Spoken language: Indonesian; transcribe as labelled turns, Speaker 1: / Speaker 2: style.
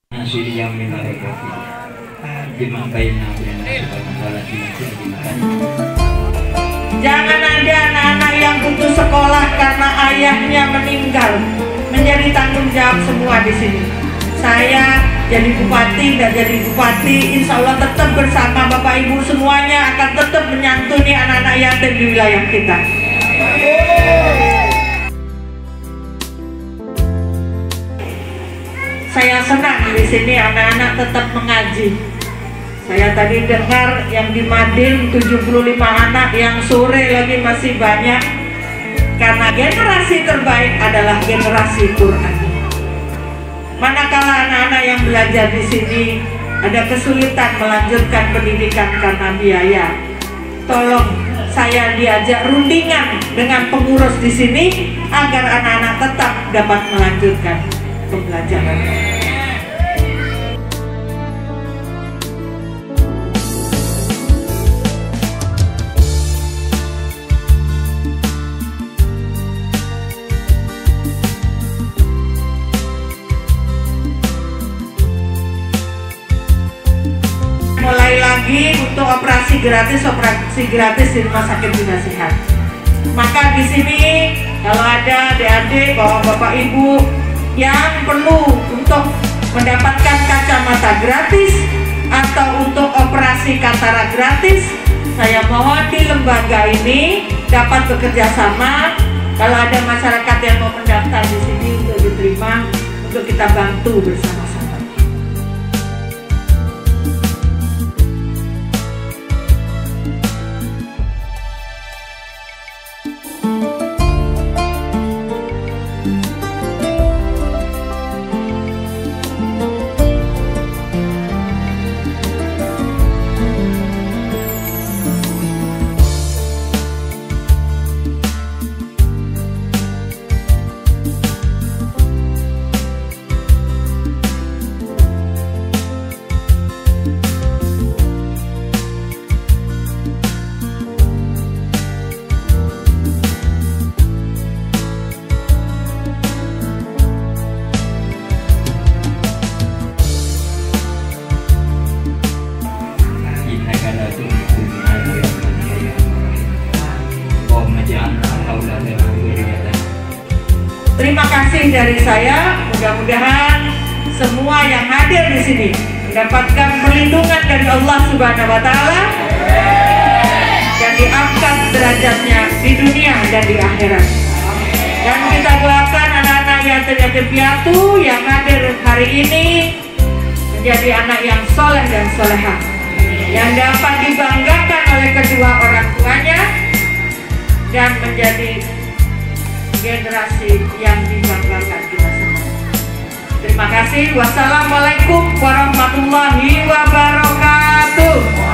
Speaker 1: yang minarekati dimakainya
Speaker 2: jangan ada anak-anak yang putus sekolah karena ayahnya meninggal. Menjadi tanggung jawab semua di sini. Saya jadi bupati dan jadi bupati, insya Allah tetap bersama Bapak Ibu semuanya akan tetap menyantuni anak-anak yatim di wilayah kita. Saya senang di sini anak-anak tetap mengaji. Saya tadi dengar yang di Madin 75 anak, yang sore lagi masih banyak. Karena generasi terbaik adalah generasi Quran. Manakala anak-anak yang belajar di sini ada kesulitan melanjutkan pendidikan karena biaya, tolong saya diajak rundingan dengan pengurus di sini agar anak-anak tetap dapat melanjutkan pembelajaran. Mulai lagi untuk operasi gratis di rumah sakit Bina Sehat. Maka di sini kalau ada adik-adik, bapak ibu yang perlu untuk mendapatkan kacamata gratis atau untuk operasi katarak gratis, saya mohon di lembaga ini dapat bekerja sama. Kalau ada masyarakat yang mau mendaftar di sini untuk diterima, untuk kita bantu bersama-sama. Terima kasih dari saya. Mudah-mudahan semua yang hadir di sini mendapatkan perlindungan dari Allah Subhanahu wa Ta'ala dan diangkat derajatnya di dunia dan di akhirat. Dan kita doakan anak-anak yatim piatu yang hadir hari ini menjadi anak yang soleh dan solehah, yang dapat dibanggakan oleh kedua orang tuanya dan menjadi generasi yang dibanggakan kita semua. Terima kasih. Wassalamualaikum warahmatullahi wabarakatuh.